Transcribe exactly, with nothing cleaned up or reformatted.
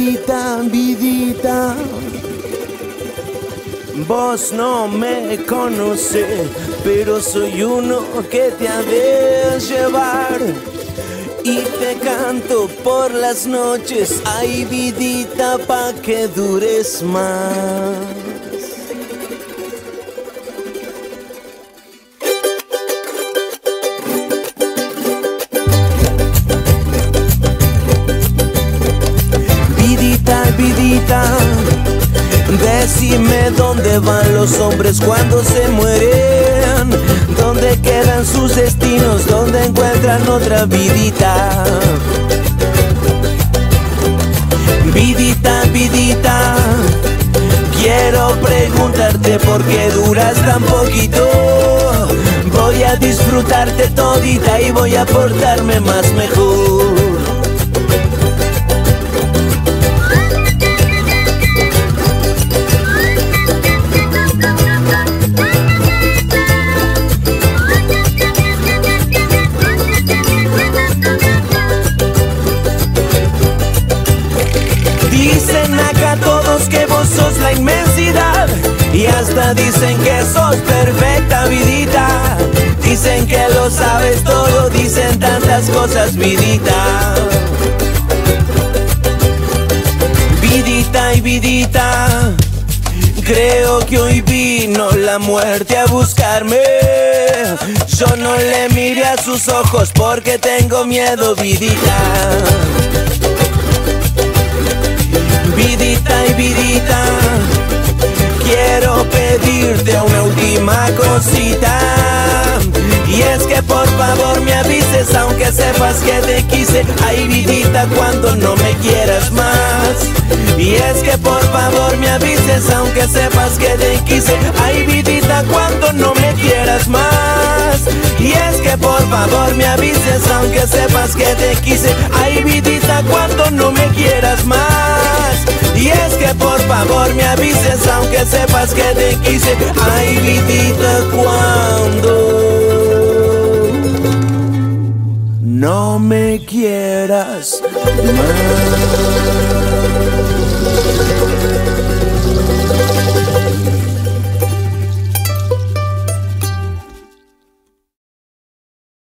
vidita, vidita. Vos no me conoces, pero soy uno que te ha de llevar. Y te canto por las noches, ay vidita, pa' que dures más. Vidita, vidita, decime dónde van los hombres cuando se mueren, dónde quedan sus destinos, dónde encuentran otra vidita. Vidita, vidita, quiero preguntarte por qué duras tan poquito. Voy a disfrutarte todita y voy a portarme más mejor. Dicen acá todos que vos sos la inmensidad, y hasta dicen que sos perfecta, vidita. Dicen que lo sabes todo, dicen tantas cosas, vidita. Vidita y vidita, creo que hoy vino la muerte a buscarme. Yo no le miré a sus ojos porque tengo miedo, vidita. Vidita y vidita, quiero pedirte una última cosita, y es que por favor me avises aunque sepas que te quise. Ay vidita, cuando no me quieras más. Y es que por favor me avises aunque sepas que te quise. Ay vidita, cuando no me quieras más. Y es que por favor me avises aunque sepas que te quise. Ay vidita, cuando no me quieras más. Y es que por favor me avises aunque sepas que te quise. Ay vidita, cuando no me quieras más.